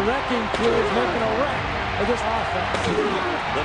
wrecking crew is making a wreck of this offense.